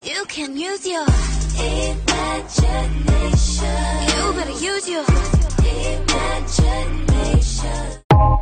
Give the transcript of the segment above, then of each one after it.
You can use your imagination. You better use your imagination.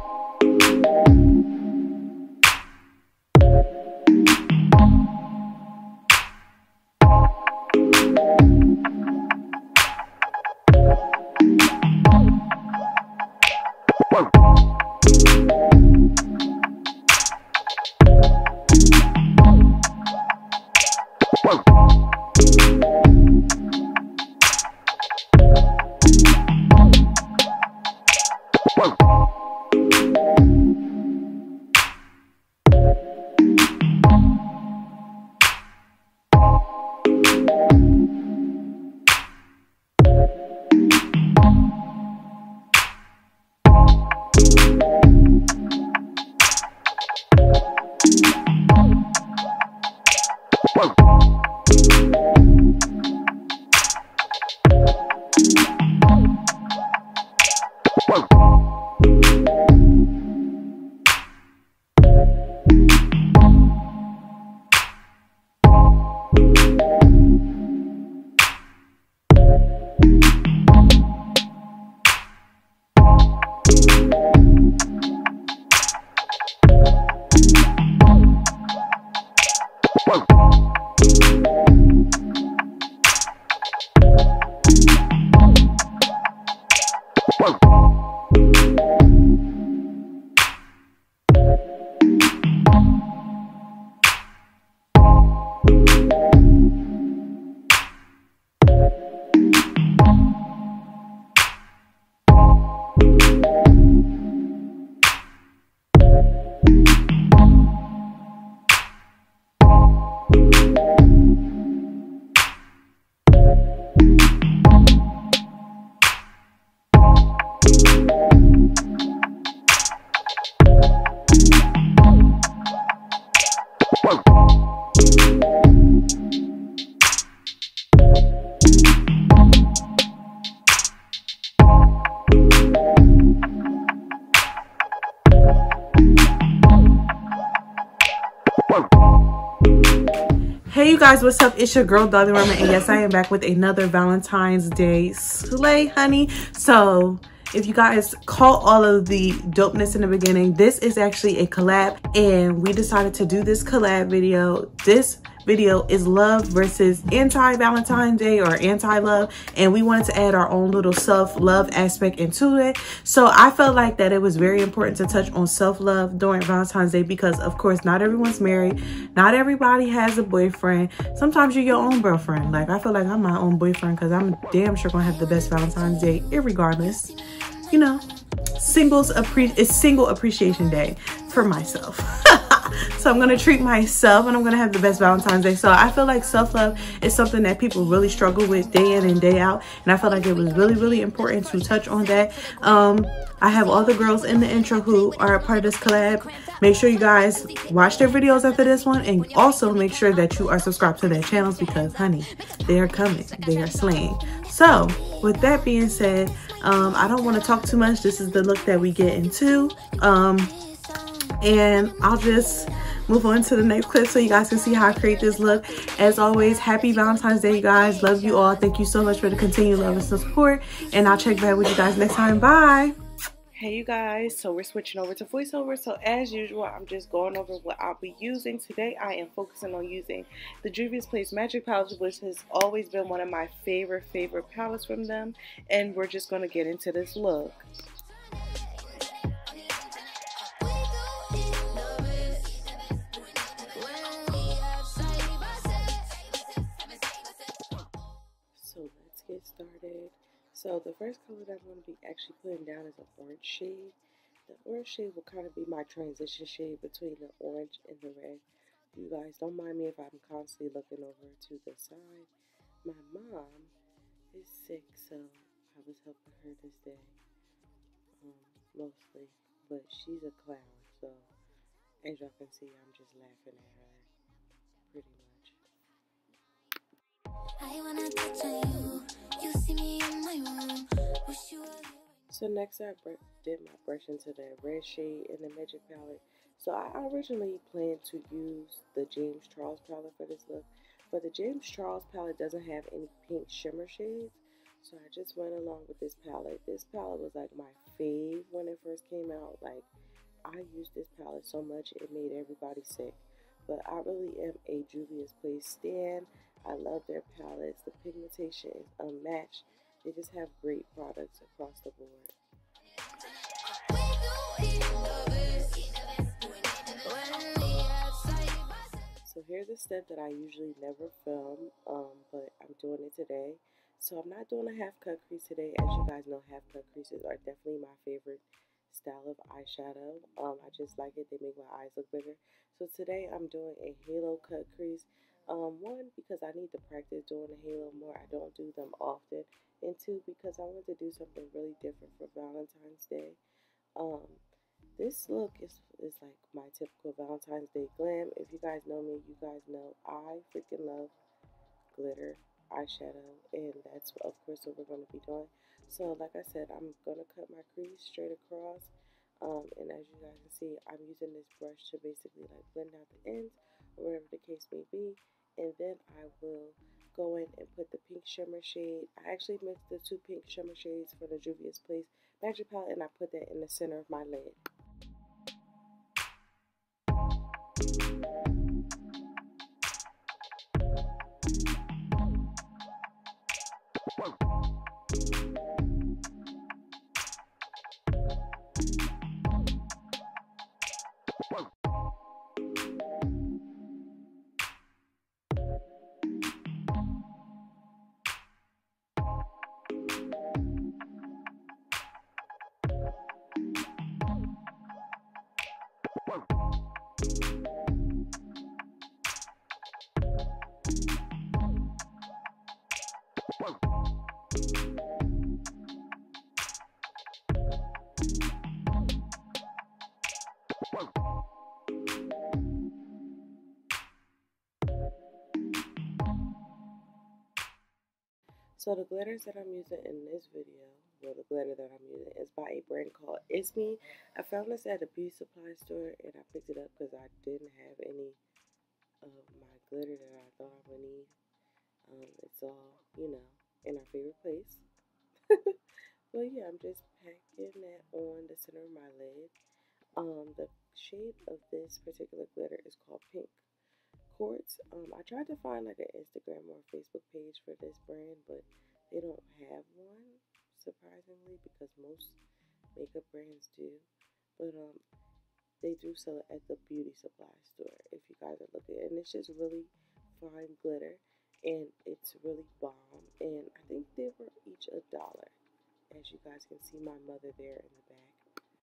Hey you guys, what's up? It's your girl Dolly Roma, and yes, I am back with another Valentine's Day slay, honey. So if you guys caught all of the dopeness in the beginning, this is actually a collab, and we decided to do this collab video. This video is love versus anti-Valentine's Day or anti-love, and we wanted to add our own little self-love aspect into it. So I felt like that it was very important to touch on self-love during Valentine's Day because of course not everyone's married, not everybody has a boyfriend. Sometimes you're your own girlfriend. Like I feel like I'm my own boyfriend because I'm damn sure gonna have the best Valentine's Day irregardless. You know, it's Single Appreciation Day for myself. So I'm gonna treat myself and I'm gonna have the best Valentine's Day. So I feel like self-love is something that people really struggle with day in and day out, and I felt like it was really important to touch on that. I have all the girls in the intro who are a part of this collab. Make sure you guys watch their videos after this one, and also make sure that you are subscribed to their channels because honey, they are coming, they are slaying. So with that being said, I don't want to talk too much. This is the look that we get into, and I'll just move on to the next clip so you guys can see how I create this look. As always, happy Valentine's Day, you guys. Love you all. Thank you so much for the continued love and support, and I'll check back with you guys next time. Bye. Hey you guys, so we're switching over to voiceover. So as usual, I'm just going over what I'll be using. Today I am focusing on using the Juvia's Place Magic Palette, which has always been one of my favorite palettes from them, and we're just going to get into this look. So let's get started. So the first color that I'm going to be actually putting down is an orange shade. The orange shade will kind of be my transition shade between the orange and the red. You guys don't mind me if I'm constantly looking over to the side. My mom is sick, so I was helping her this day, mostly. But she's a clown, so as y'all can see, I'm just laughing at her pretty much. I wanna touch on you. You see me in my room. Wish you were here. So next I did my brush into the red shade in the Magic Palette. So I originally planned to use the James Charles palette for this look, But the James Charles palette doesn't have any pink shimmer shades, so I just went along with this palette. This palette was like my fave when it first came out. Like, I used this palette so much it made everybody sick. But I really am a Juvia's Place stan. I love their palettes. The pigmentation is unmatched. They just have great products across the board. So here's a step that I usually never film, but I'm doing it today. So I'm not doing a half cut crease today. As you guys know, half cut creases are definitely my favorite style of eyeshadow. I just like it. They make my eyes look bigger. So today I'm doing a halo cut crease. One, because I need to practice doing a halo more. I don't do them often. And two, because I want to do something really different for Valentine's Day. This look is like my typical Valentine's Day glam. If you guys know me, you guys know I freaking love glitter eyeshadow, and that's of course what we're going to be doing. So like I said, I'm going to cut my crease straight across, and as you guys can see, I'm using this brush to basically like blend out the ends or whatever the case may be, and then I will go in and put the pink shimmer shade. I actually mixed the two pink shimmer shades for the Juvia's Place Magic Palette, and I put that in the center of my lid. So the glitters that I'm using in this video, well, the glitter that I'm using is by a brand called It's Me. I found this at a beauty supply store, and I picked it up because I didn't have any of my glitter that I thought I would need. It's all, you know, in our favorite place. Well, yeah, I'm just packing that on the center of my lid. The shade of this particular glitter is called Pink Quartz. I tried to find like an Instagram or Facebook page for this brand, but they don't have one, surprisingly, because most makeup brands do. But they do sell it at the beauty supply store if you guys are looking. And it's just really fine glitter, and it's really bomb. And I think they were each $1. As you guys can see my mother there in the back.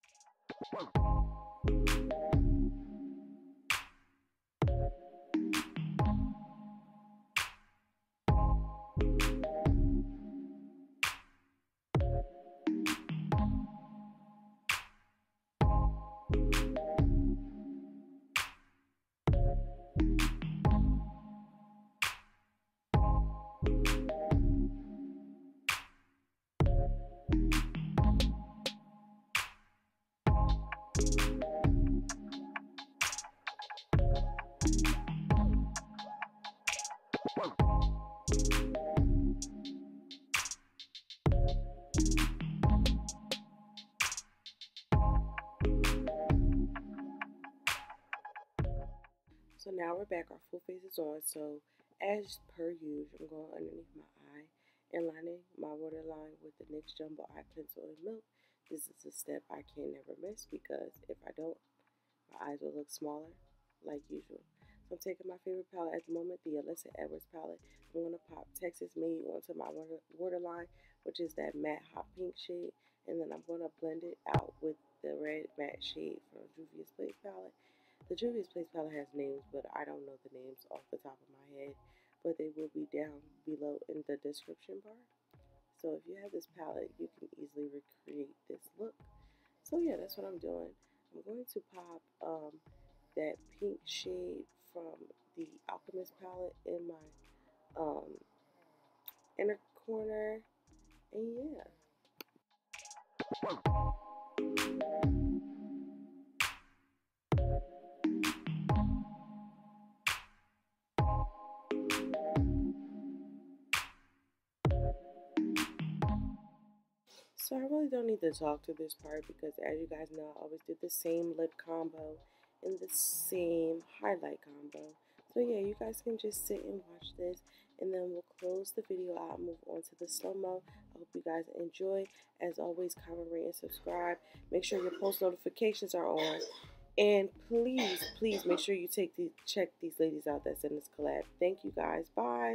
So now we're back, our full face is on. So as per usual, I'm going underneath my eye and lining my waterline with the NYX Jumbo Eye Pencil in Milk. This is a step I can never miss because if I don't, my eyes will look smaller like usual. So I'm taking my favorite palette at the moment, the Alyssa Edwards palette. I'm going to pop Texas Made onto my waterline, which is that matte hot pink shade. And then I'm going to blend it out with the red matte shade from Juvia's Place palette. The Juvia's Place palette has names, but I don't know the names off the top of my head. But they will be down below in the description bar. So if you have this palette, you can easily recreate this look. So yeah, that's what I'm doing. I'm going to pop that pink shade from the Alchemist palette in my inner corner, and yeah. So I really don't need to talk to this part because as you guys know, I always do the same lip combo and the same highlight combo. So yeah, you guys can just sit and watch this, and then we'll close the video out and move on to the slow-mo. I hope you guys enjoy. As always, comment, rate, and subscribe. Make sure your post notifications are on. And please, please make sure you check these ladies out that's in this collab. Thank you guys. Bye.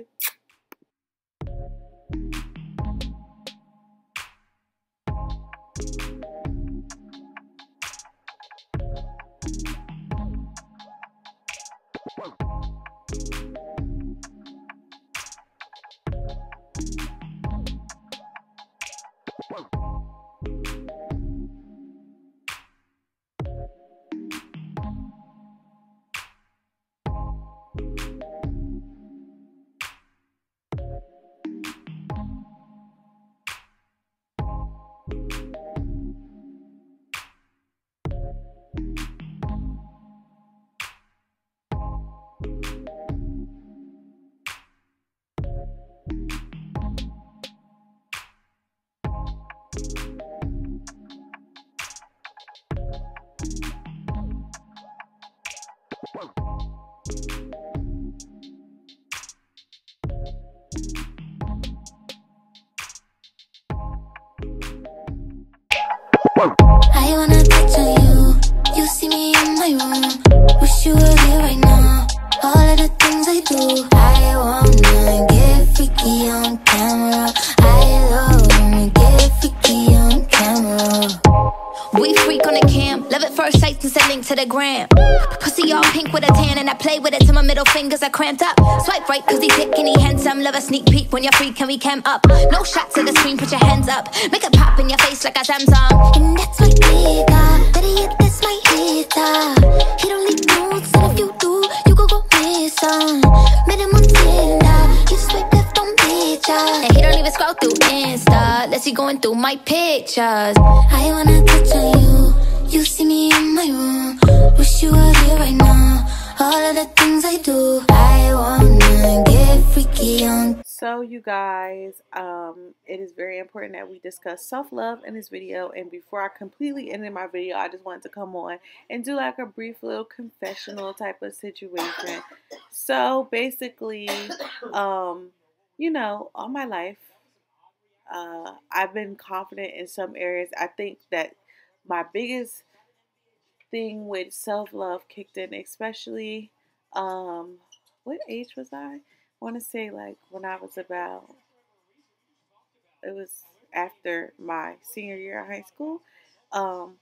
I wanna touch on you. You see me in my room. Wish you were here right now. All of the things I do. I wanna get freaky on camera. I love when we get freaky on camera. We freak on the cam, love at first sight and send link to the gram. Pussy all pink with a tan and I play with it till my middle fingers are cramped up. Swipe right cause he thick and he handsome. Love a sneak peek when you're free, can we cam up? No shots at the screen, put your hands up. Make it pop in your face like a Samsung. And that's my nigga, better yet that's my hitter. He don't leave notes and if you do, you go miss some. Met him on Tinder, you swipe left on pictures. And he don't even scroll through Insta, unless he going through my pictures. I wanna touch on you. You see me in my room. Wish you were here right now. All of the things I do. I wanna get freaky on. So you guys, it is very important that we discuss self-love in this video. And before I completely ended my video, I just wanted to come on and do like a brief little confessional type of situation. So basically, you know, all my life, I've been confident in some areas. I think that my biggest thing with self-love kicked in, especially, what age was I? Want to say like when I was about, it was after my senior year of high school. Um,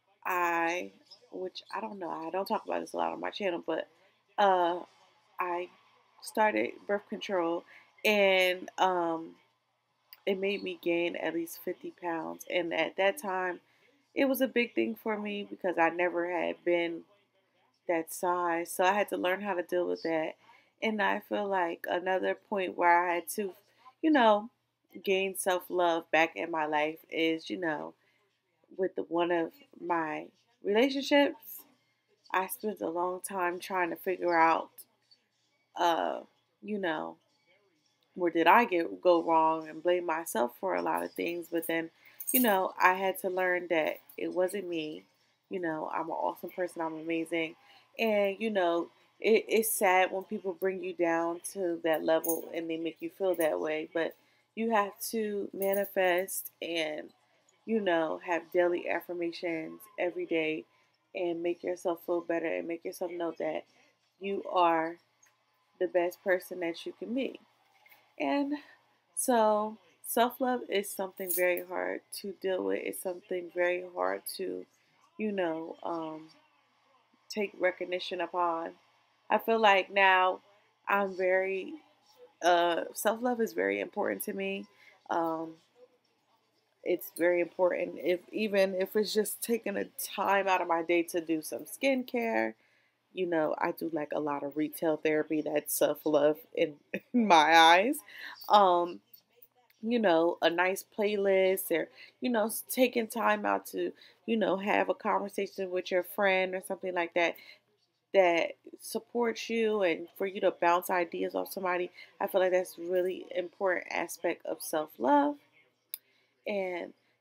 which I don't know, I don't talk about this a lot on my channel, but uh, I started birth control, and it made me gain at least 50 pounds. And at that time, it was a big thing for me because I never had been that size. So I had to learn how to deal with that. And I feel like another point where I had to, you know, gain self-love back in my life is, you know, with one of my relationships. I spent a long time trying to figure out, uh, you know, where did I go wrong and blame myself for a lot of things. But then, you know, I had to learn that it wasn't me. You know, I'm an awesome person. I'm amazing. And, you know, it's sad when people bring you down to that level and they make you feel that way. But you have to manifest and, you know, have daily affirmations every day and make yourself feel better and make yourself know that you are the best person that you can be. And so self-love is something very hard to deal with. It's something very hard to, you know, take recognition upon. I feel like now I'm very, self-love is very important to me. Um, it's very important even if it's just taking a time out of my day to do some skincare. You know, I do like a lot of retail therapy. That's self-love in, in my eyes. Um, you know, a nice playlist, or, you know, taking time out to, you know, have a conversation with your friend or something like that that supports you and for you to bounce ideas off somebody. I feel like that's really important aspect of self-love. And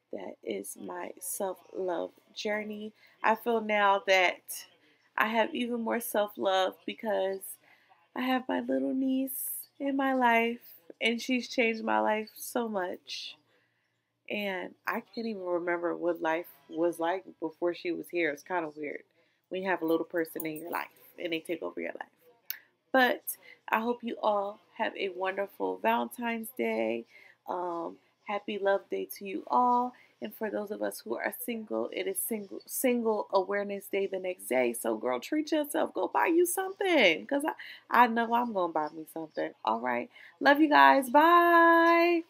that is my self-love journey. I feel now that I have even more self-love because I have my little niece in my life, and she's changed my life so much. And I can't even remember what life was like before she was here. It's kind of weird when you have a little person in your life and they take over your life. But I hope you all have a wonderful Valentine's Day. Happy Love Day to you all. And for those of us who are single, it is single Awareness Day the next day. So, girl, treat yourself. Go buy you something. Because I know I'm going to buy me something. All right. Love you guys. Bye.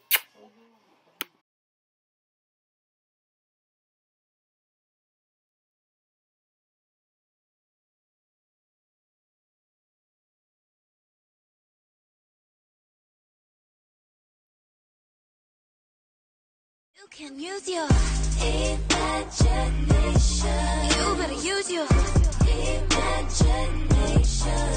You can use your imagination. You better use your imagination.